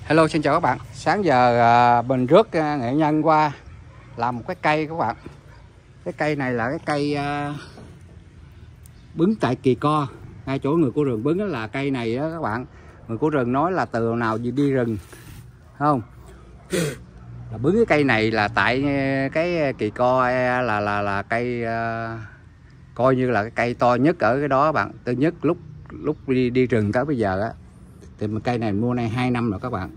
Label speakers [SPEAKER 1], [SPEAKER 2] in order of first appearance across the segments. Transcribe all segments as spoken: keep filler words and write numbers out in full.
[SPEAKER 1] Hello, xin chào các bạn. Sáng giờ à, mình rước à, nghệ nhân qua làm một cái cây các bạn. Cái cây này là cái cây à, bứng tại Kỳ Co, ngay chỗ người của rừng bứng. Đó là cây này đó các bạn. Người của rừng nói là từ nào gì đi rừng, không? Là bứng cái cây này là tại cái Kỳ Co là là là cây à, coi như là cái cây to nhất ở cái đó các bạn. Từ nhất lúc lúc đi đi rừng tới bây giờ á, thì mình cây này mình mua nay hai năm rồi các bạn.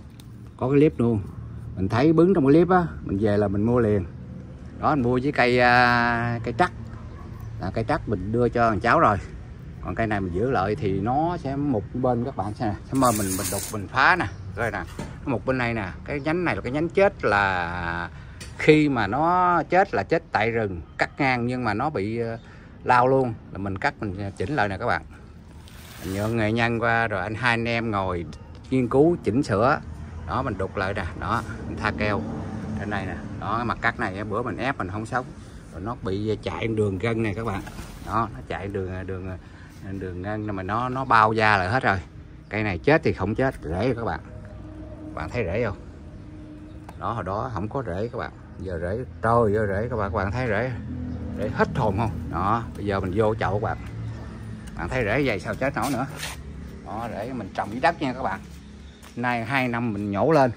[SPEAKER 1] Có cái clip luôn, mình thấy bứng trong cái clip á, mình về là mình mua liền. Đó, mình mua với cây uh, cây trắc, là cây trắc mình đưa cho thằng cháu rồi. Còn cây này mình giữ lại thì nó sẽ một bên các bạn xem nè, sẽ mơ mình mình đục mình phá nè, rồi nè, một bên này nè, cái nhánh này là cái nhánh chết, là khi mà nó chết là chết tại rừng cắt ngang, nhưng mà nó bị uh, lao luôn, là mình cắt mình chỉnh lại nè các bạn. Mình nhờ nghệ nhân qua rồi anh hai anh em ngồi nghiên cứu chỉnh sửa. Đó, mình đục lại nè, đó, mình tha keo trên đây nè, đó, cái mặt cắt này bữa mình ép mình không sống, rồi nó bị chạy đường gân này các bạn. Đó, nó chạy đường đường đường gân mà nó nó bao da lại hết rồi. Cây này chết thì không chết, rễ rồi các bạn. Bạn thấy rễ không? Đó, hồi đó không có rễ các bạn, giờ rễ, trời ơi rễ các bạn, các bạn thấy rễ, rễ hết hồn không? Đó, bây giờ mình vô chậu các bạn. Bạn thấy rễ vậy sao chết nổi nữa. Đó, rễ mình trồng dưới đất nha các bạn. Nay hai năm mình nhổ lên.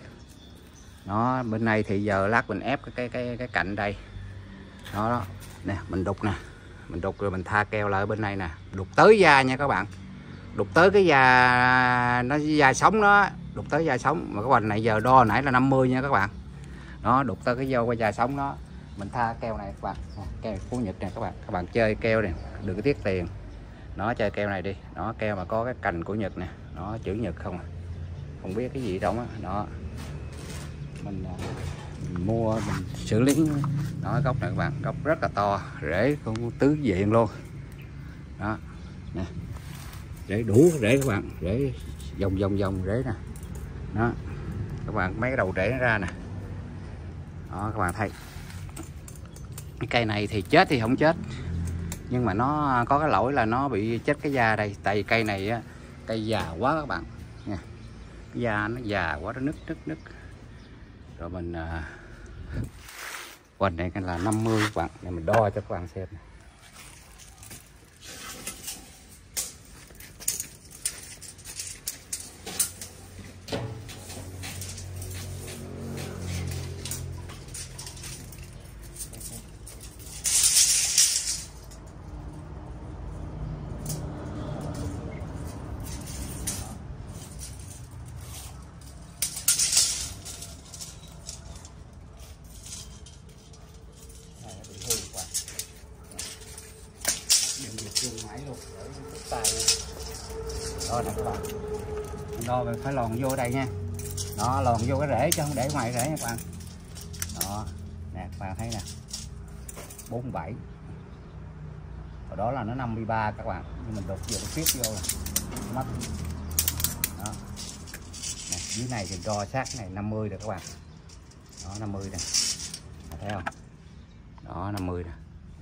[SPEAKER 1] Đó, bên này thì giờ lát mình ép cái cái cái cái cạnh đây. Đó, đó. Nè, mình đục nè. Mình đục rồi mình tha keo lại bên này nè, đục tới da nha các bạn. Đục tới cái da, nó da sống đó, đục tới da sống. Mà cái hoành này giờ đo nãy là năm mươi nha các bạn. Đó, đục tới cái da qua da sống đó. Mình tha keo này các bạn. Keo Phú Nhật nè các bạn. Các bạn chơi keo này, đừng có tiếc tiền. Nó chơi keo này đi. Đó, keo mà có cái cành của Nhật nè, nó chữ Nhật không à. Không biết cái gì đâu á. Đó, mình, mình mua mình xử lý. Đó, gốc này các bạn, gốc rất là to, rễ cũng tứ diện luôn. Đó nè, rễ đủ rễ các bạn, rễ vòng vòng vòng rễ nè. Đó các bạn, mấy cái đầu rễ nó ra nè. Đó, các bạn thấy cái cây này thì chết thì không chết, nhưng mà nó có cái lỗi là nó bị chết cái da đây. Tại vì cây này á, cây già quá các bạn nha, cái da nó già quá, nó nứt nứt nứt. Rồi mình à, hoành này là năm mươi các bạn, để mình đo cho các bạn xem. Đó nè các bạn, đo mình phải lòn vô đây nha. Đó, lòn vô cái rễ chứ không để ngoài rễ nha các bạn. Đó nè, các bạn thấy nè, bốn mươi bảy. Hồi đó là nó năm mươi ba các bạn, nhưng mình đục vô tiếp vô là mất. Đó nè, dưới này thì đo sát này năm mươi rồi các bạn. Đó, năm mươi nè, thấy không? Đó, năm mươi nè,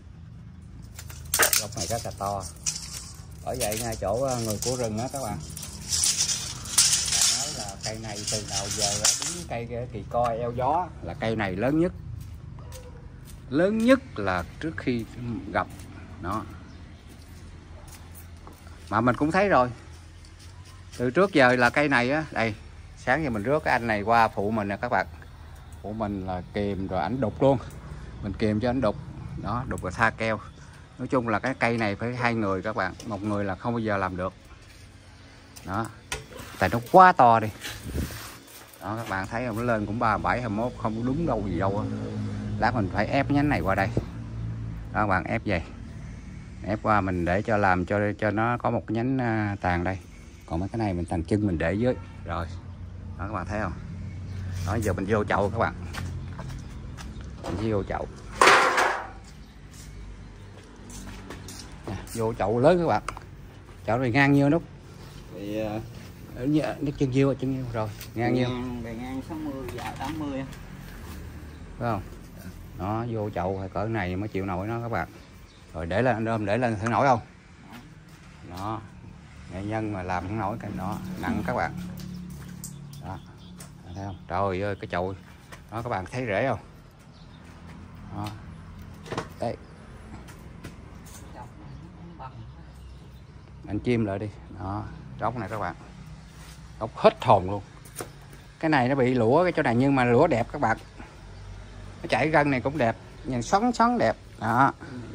[SPEAKER 1] gốc này rất là to. Bởi vậy ngay chỗ người của rừng á các bạn, nói là cây này từ nào giờ đứng cây Kỳ Co eo gió là cây này lớn nhất, lớn nhất là trước khi gặp. Đó, mà mình cũng thấy rồi, từ trước giờ là cây này á. Đây, sáng giờ mình rước cái anh này qua phụ mình nè các bạn, phụ mình là kìm rồi ảnh đục luôn, mình kìm cho ảnh đục. Đó, đục rồi tha keo. Nói chung là cái cây này phải hai người các bạn, một người là không bao giờ làm được. Đó, tại nó quá to đi. Đó, các bạn thấy không, nó lên cũng ba mươi bảy, hai mươi mốt, không đúng đâu gì đâu. Lát mình phải ép nhánh này qua đây. Đó, các bạn, ép về, ép qua mình để cho làm cho cho nó có một cái nhánh tàn đây. Còn mấy cái này mình tàn chân mình để dưới rồi. Đó, các bạn thấy không? Đó, giờ mình vô chậu các bạn, mình vô chậu. Vô chậu lớn các bạn, chậu này ngang nhiêu nút thì uh, nước chân nhiêu chân nhiêu rồi ngang nhiêu,
[SPEAKER 2] bề ngang sáu mươi, dài tám mươi,
[SPEAKER 1] phải không? Nó vô chậu hay cỡ này mới chịu nổi nó các bạn. Rồi để lên ôm, để lên thử nổi không? Đó, nghệ nhân mà làm không nổi cái đó nặng các bạn. Đó, thấy không? Trời ơi cái chậu đó, các bạn thấy rễ không? Đó. Đây anh chim lại đi đó, tróc này các bạn, tróc hết hồn luôn. Cái này nó bị lũa cái chỗ này nhưng mà lũa đẹp các bạn, nó chảy gân này cũng đẹp, nhìn xoắn xoắn đẹp đó.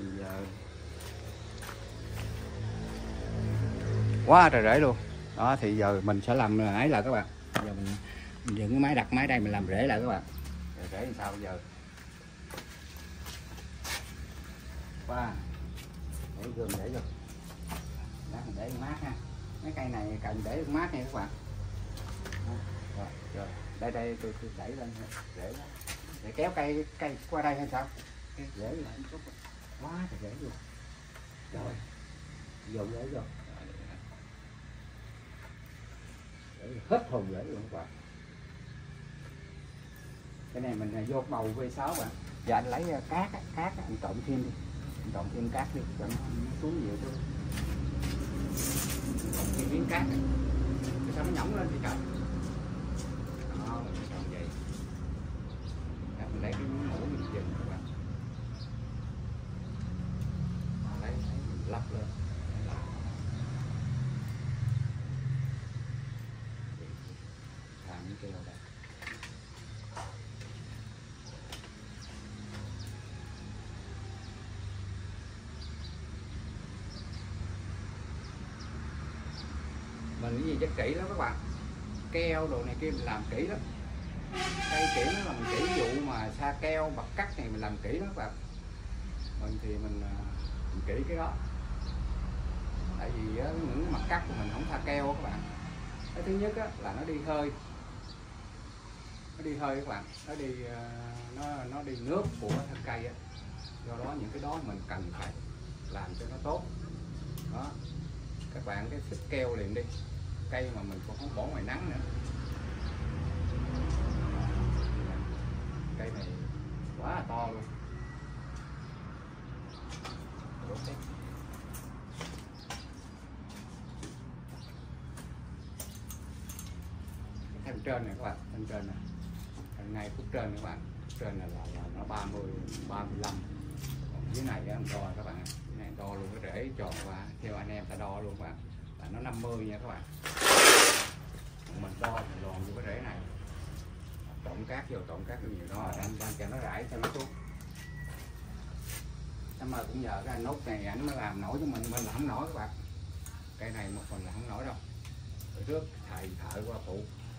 [SPEAKER 1] Quá trời rễ luôn đó. Thì giờ mình sẽ làm ấy lại các bạn, giờ mình, mình dựng cái máy, đặt máy đây mình làm rễ lại các bạn. Rồi rễ làm sao bây giờ? Quá để gương để vô, đó, mình để mát ha. Mấy cây này cần để mát nha các bạn. Rồi, rồi. Đây đây tôi, tôi đẩy lên để để kéo cây cây qua đây hay sao? Dễ lại chút quá thì dễ luôn. Rồi vô dễ vô. Để hết hồn dễ luôn các bạn. Cái này mình vô bầu V sáu bạn. Giờ anh lấy cát cát anh trộn thêm đi, anh trộn thêm cát đi cho nó xuống nhiều thôi. Trộn thêm miếng cát này. Sao nó nhõng lên thì trời. Đó, mình sẽ trộn vậy. Đó, mình lấy cái mũ mình dừng các bạn. Lấy lấy mình lắp lên. Làm cái keo đây. Mình cái gì rất kỹ lắm các bạn, keo đồ này kia mình làm kỹ lắm, cây kỹ nó làm kỹ, vụ mà sa keo bật cắt này mình làm kỹ lắm các bạn. Mình thì mình, mình kỹ cái đó, tại vì những mặt cắt của mình không sa keo các bạn. Cái thứ nhất á, là nó đi hơi, nó đi hơi các bạn, nó đi nó nó đi nước của thân cây á, do đó những cái đó mình cần phải làm cho nó tốt đó. Các bạn cái xích keo liền đi, cây mà mình cũng không bỏ ngoài nắng nữa. Cây này quá là to luôn. Thân trên này các bạn, thân trên này, thân ngay khúc trên các bạn, khúc trên này là, là nó ba mươi, ba mươi lăm. Còn dưới này anh đo các bạn, dưới này đo luôn cái rễ tròn qua, theo anh em ta đo luôn các bạn. Là nó năm mươi nha các bạn. Mình đo mình lòn vô cái rễ này, trộn cát vô, trộn cát vô nhiều đó, anh đang cho nó rải cho nó xuống. Nhưng mà cũng nhờ cái anh nốt này ảnh mới làm nổi cho mình, mình là không nổi các bạn. Cây này một phần là không nổi đâu. Rồi trước thầy thợ qua phụ.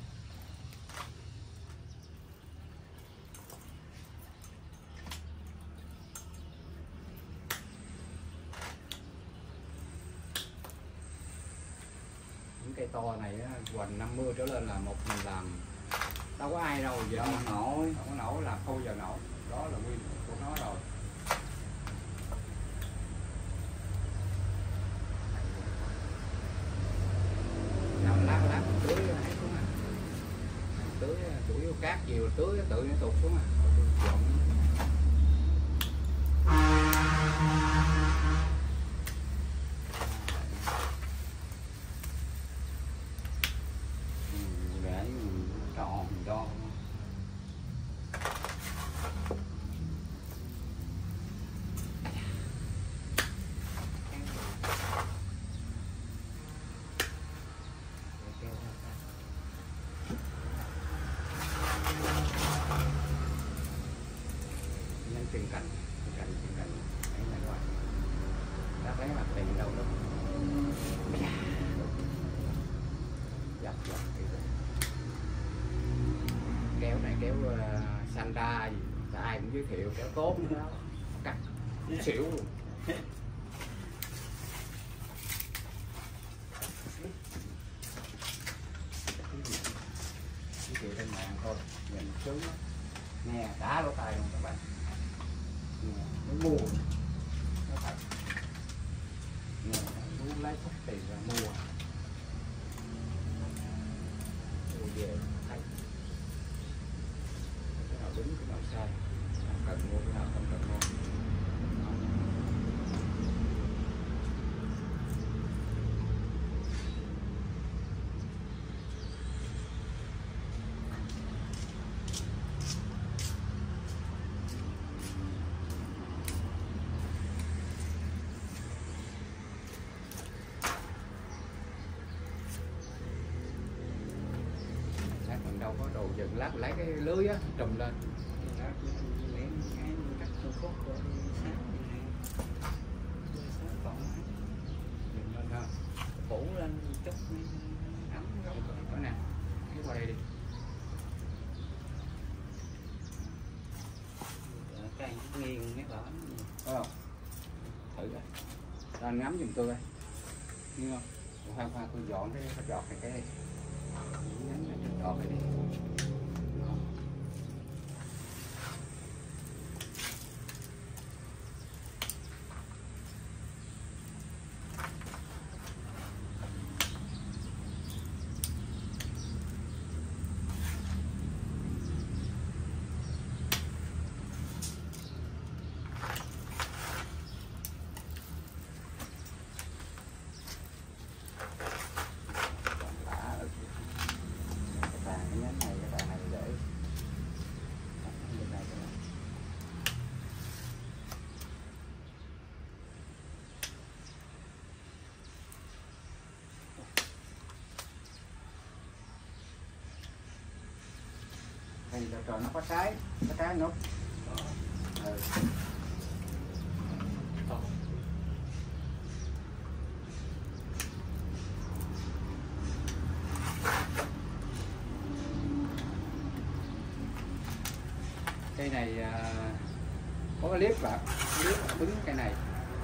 [SPEAKER 1] Cây to này hoành năm mươi trở lên là một mình làm, đâu có ai đâu giờ không nổi, không có nổi là không giờ nổi, đó là nguyên của nó rồi. Nào lát lát tưới hết xuống à, tưới chủ yếu cát nhiều tưới tự nó tụt xuống à. Trên cành, trên cành, trên cành, đấy là các bạn, đã thấy mặt tiền đâu đâu, dập dập kéo này kéo uh, Sanda gì, ai cũng giới thiệu kéo tốt nữa đó, cắt xỉu luôn. Giới thiệu trên mạng thôi, nhìn sướng lắm, nghe đã lỗ tai luôn các bạn. Nó mua nó thật, muốn lấy chút tiền ra mua mua về thấy cái nào đúng cái nào sai, nào cần mua cái nào không cần mua. đâu có đồ dựng, lát lấy cái lưới á trùm lên.
[SPEAKER 2] Đó, lấy cái cắt khúc khúc rồi sáng này sáng còn
[SPEAKER 1] Dựng lên ha.
[SPEAKER 2] phủ lên chút ấm gốc
[SPEAKER 1] Có nè, cái qua đây đi.
[SPEAKER 2] cây nghiêng mấy bỏ
[SPEAKER 1] Có không? Thử coi. Cho anh ngắm giùm tôi coi. Nghe không? Khoan khoan tôi dọn cái cái giọt này cái đi. Nhấn cái giọt này đi. Đó. Thì rồi nó có trái, có trái nút. Ừ. Cây này à, có cái clip bạn, clip cứng cây này.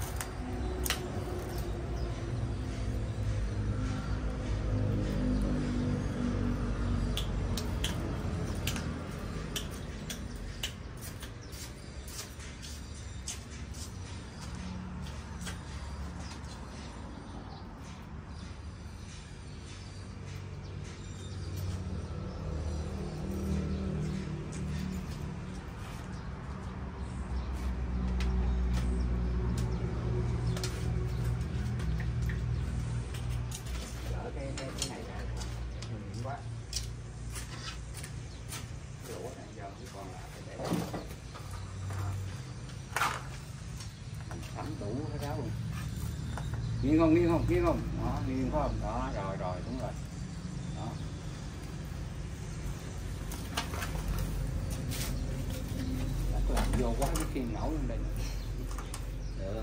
[SPEAKER 1] Nghiêng không, nghiêng không, nghiêng không, đó, nghiêng phải không, đó, rồi, rồi, đúng rồi, đó. Đã làm vô quá cái khiên nổi lên đây.
[SPEAKER 2] được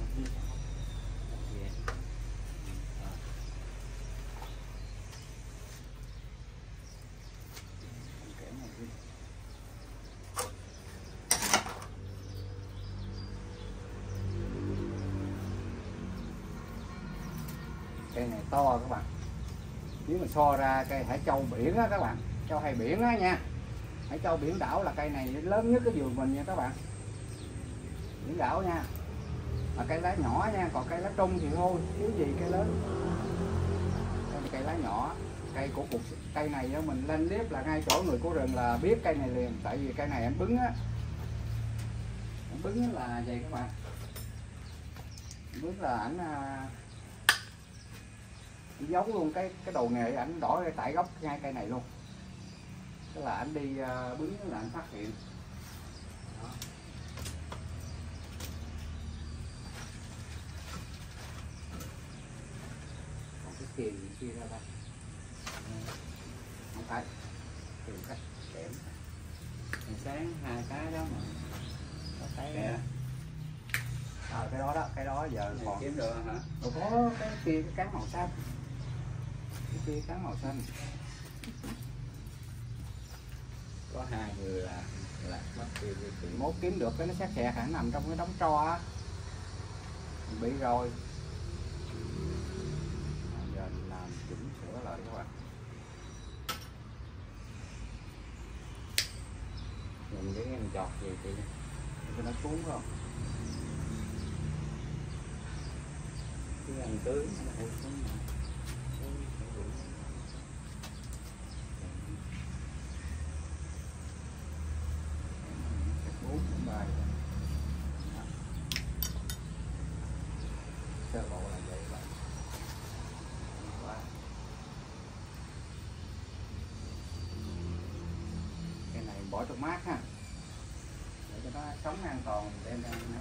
[SPEAKER 1] cây này to các bạn, nếu mà so ra cây hải châu biển á các bạn, châu hay biển á nha, hải châu biển đảo là cây này lớn nhất cái vườn mình nha các bạn, biển đảo nha, mà cây lá nhỏ nha, còn cây lá trung thì thôi, thiếu gì cây lớn. Đây là cây lá nhỏ, cây của cục cây này đó, mình lên clip là ngay chỗ người của rừng là biết cây này liền, tại vì cây này em bứng á, em bứng là vậy các bạn, em bứng là ảnh giống luôn cái cái đầu nghề ảnh đỏ tại gốc ngay cây này luôn, tức là ảnh đi uh, bứng là ảnh phát hiện. Đó. Còn cái kiềm chia ra đây không phải kiềm cách kẽm
[SPEAKER 2] sáng hai cái đó mà
[SPEAKER 1] có cái à, cái đó đó, cái đó giờ
[SPEAKER 2] này
[SPEAKER 1] còn
[SPEAKER 2] kiếm được hả?
[SPEAKER 1] Rồi có cái kia cái cán màu xanh, cái kia cán màu xanh.
[SPEAKER 2] Có hai người là là mất tiêu đi
[SPEAKER 1] Mốt kiếm được cái nó sát xẹt hẳn nằm trong cái đống tro á, bị rồi. Giờ làm chỉnh sửa lại các bạn.
[SPEAKER 2] mình cái em chọt gì chị
[SPEAKER 1] Cho nó cuốn không?
[SPEAKER 2] cái anh cưới nó hụt xuống mà.
[SPEAKER 1] Bốn bài sơ bộ là vậy bạn. Cái này bỏ trong mát ha, để cho nó sống an toàn đem ra nắng.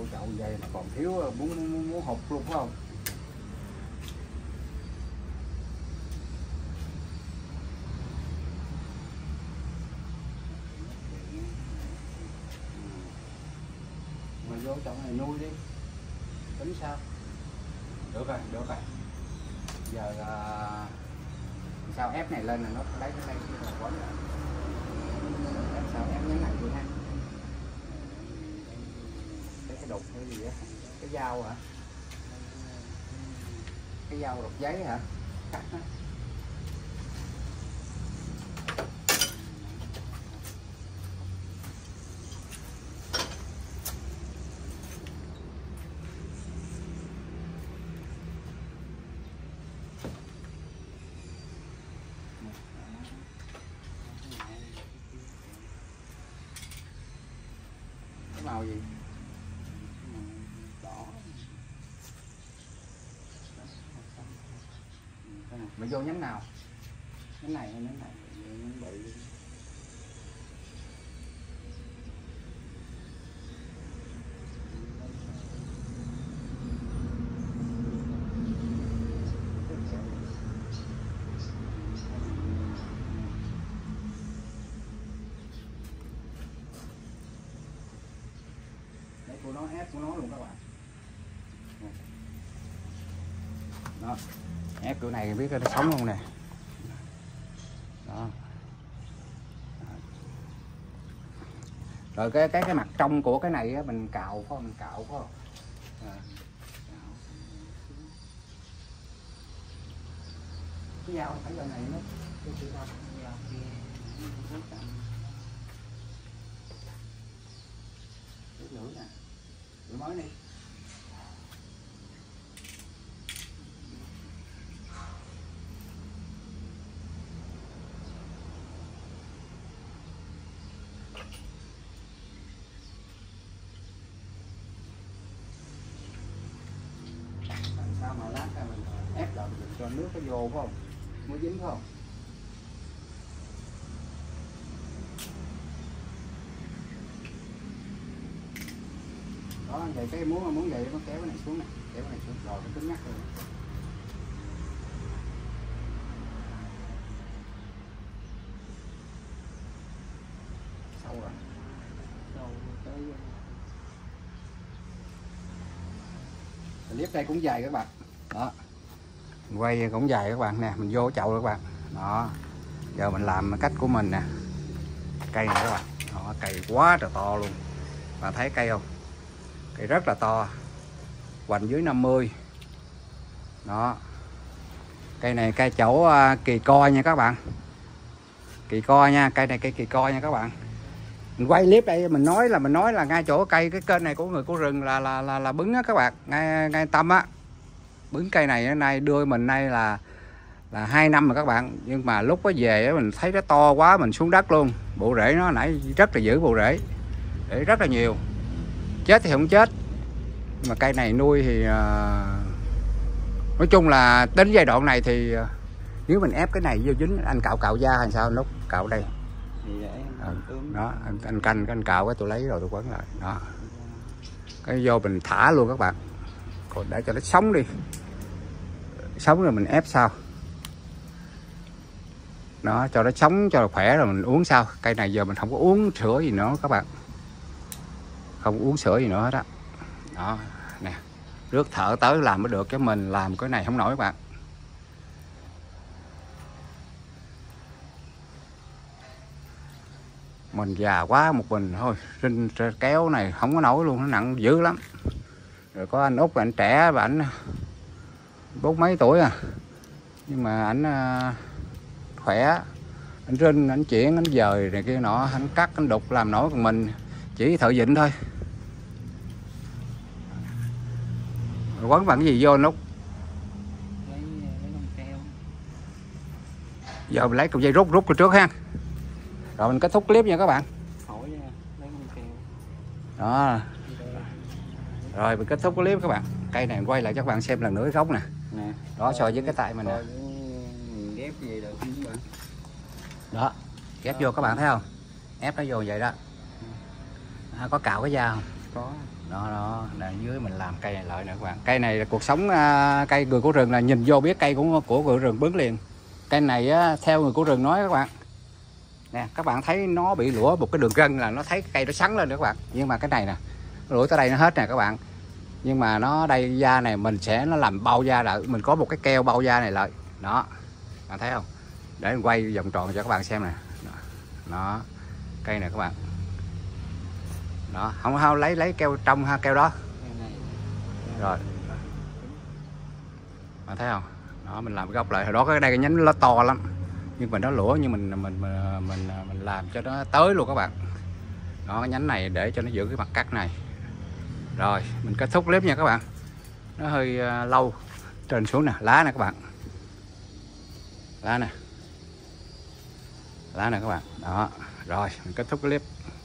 [SPEAKER 1] chậu vậy mà còn thiếu muốn muốn, muốn hụt luôn phải không? Mà vô chậu này nuôi đi, tính sao? Được rồi, được rồi. Giờ uh, sao ép này lên là nó lấy cái này là quấn lại. Ép sao ép nhấn này luôn ha. Cái cái đục hay gì á, cái dao hả? Cái dao đục giấy hả? Cắt á. Màu gì? Đỏ. Mày vô nhánh nào? Nhánh này hay nhánh này? Nhánh bự. Của nó ép của nó luôn các bạn. Đó. Ép kiểu này biết nó sống không nè. Đó. Rồi cái cái cái mặt trong của cái này á, mình cạo phải không? Mình cạo phải không? À. Cái dao phải giờ này nó cái cái dao dao kia cái lưỡi nè. Lưỡi mới đi. Sao mà lát ra mình ép lại mình cho nước nó vô phải không? Mới dính phải không? Đó, vậy cái muốn muốn vậy nó kéo cái này xuống này, kéo cái này xuống rồi nó cứng nhắc rồi. Sâu rồi.
[SPEAKER 2] Sâu tới
[SPEAKER 1] clip đây cũng dài các bạn. Đó. Mình quay cũng dài các bạn nè, mình vô chậu các bạn. Đó. Giờ mình làm cách của mình nè. Cây này các bạn. Đó, cây quá trời to luôn. Bạn thấy cây không? Cây rất là to. Hoành dưới năm mươi. Đó. Cây này cây chỗ uh, kỳ co nha các bạn. Kỳ co nha, cây này cây kỳ co nha các bạn. Mình quay clip đây mình nói là mình nói là ngay chỗ cây cái kênh này của người của rừng là là là, là bứng á các bạn, ngay ngay tâm á. Bứng cây này nay đưa mình nay là là hai năm rồi các bạn, nhưng mà lúc có về mình thấy nó to quá mình xuống đất luôn. Bộ rễ nó nãy rất là dữ, bộ rễ để rất là nhiều. Chết thì không chết, nhưng mà cây này nuôi thì uh, nói chung là đến giai đoạn này thì uh, nếu mình ép cái này vô dính anh cạo cạo da hay sao, nó cạo đây à, đó anh, anh canh cái anh cạo cái tôi lấy rồi tôi quấn lại đó, cái vô mình thả luôn các bạn, còn để cho nó sống đi, sống rồi mình ép sau đó, cho nó sống cho nó khỏe rồi mình uống sau. Cây này giờ mình không có uống sữa gì nữa các bạn, không uống sữa gì nữa hết đó. Đó nè, rước thợ tới làm mới được, cái mình làm cái này không nổi các bạn. Mình già quá một mình thôi, rinh kéo này không có nổi luôn, nó nặng dữ lắm. Rồi có anh Út, anh trẻ và anh bốn mấy tuổi à, nhưng mà ảnh uh, khỏe, anh rinh, anh chuyển, anh dời này kia nọ, anh cắt, anh đục làm nổi, còn mình chỉ thợ vịn thôi. Rồi quấn bằng cái gì vô anh Út?
[SPEAKER 2] Lấy, lấy băng keo.
[SPEAKER 1] Giờ mình lấy cục dây rút rút cái trước ha. Rồi mình kết thúc clip nha các bạn.
[SPEAKER 2] Hỏi nha, lấy băng keo.
[SPEAKER 1] Đó. Rồi mình kết thúc clip các bạn. Cây này mình quay lại cho các bạn xem lần nữa cái gốc nè.
[SPEAKER 2] Nè.
[SPEAKER 1] Đó so với cái tay mình nè.
[SPEAKER 2] Ghép gì được không bạn?
[SPEAKER 1] Đó, ghép vô các bạn thấy không? Ép nó vô vậy đó. À, có cạo cái da không?
[SPEAKER 2] Có.
[SPEAKER 1] đó đó là dưới mình làm cây này lợi nữa các bạn. Cây này là cuộc sống à, cây người của rừng là nhìn vô biết cây của của người rừng bướng liền. Cây này á, theo người của rừng nói các bạn nè, các bạn thấy nó bị lũa một cái đường gân là nó thấy cây nó sắn lên nữa các bạn. Nhưng mà cái này nè, lũa tới đây nó hết nè các bạn. Nhưng mà nó đây da này mình sẽ nó làm bao da lại, mình có một cái keo bao da này lại đó, bạn thấy không? Để mình quay vòng tròn cho các bạn xem nè. Đó, cây này các bạn. Đó, không không lấy lấy keo trong ha, keo đó. Rồi. Bạn thấy không? Đó, mình làm cái gốc lại. Hồi đó cái đây cái nhánh nó to lắm. Nhưng mà nó lũa nhưng mình mình mình mình mình làm cho nó tới luôn các bạn. Đó, cái nhánh này để cho nó giữ cái mặt cắt này. Rồi, mình kết thúc clip nha các bạn. Nó hơi uh, lâu. Trên xuống nè, lá nè các bạn. Lá nè. Lá nè các bạn. Đó, rồi mình kết thúc clip.